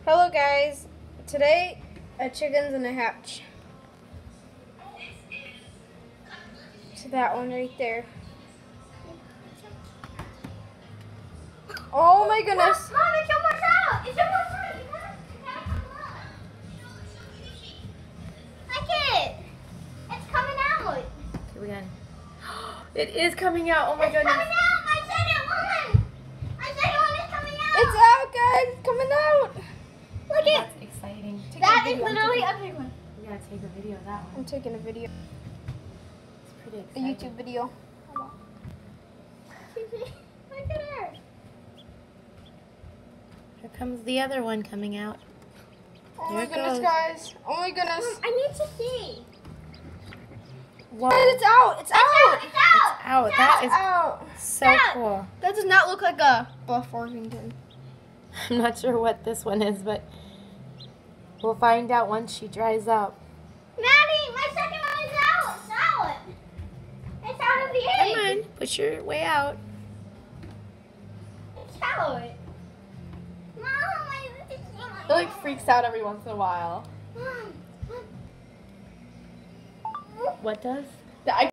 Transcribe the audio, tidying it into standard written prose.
Hello guys, today a chicken's in a hatch. To that one right there. Oh my goodness. Mom, it's almost out. It's almost out. You gotta come up. Like it. It's coming out. Okay, we got it. It is coming out. Oh my It's goodness. coming out. I said it won. I said it won. It's coming out. It's out guys, it's coming out. Look it. That's exciting. That is literally a big one. We gotta take a video of that one. I'm taking a video, It's pretty a exciting. YouTube video. Look at her. Here comes the other one coming out. Oh There my it goodness goes. guys, oh my goodness. I need to see. Whoa. Guys, it's out, it's out. It's out. Out. That It's is out. so out. cool. That does not look like a Buff Orpington. I'm not sure what this one is, but we'll find out once she dries up. Maddie, my second one is out. It's out. It's out of the egg. Come on, push your way out. It's out. Mom, I need to see my It like freaks out every once in a while. Mom. What does? I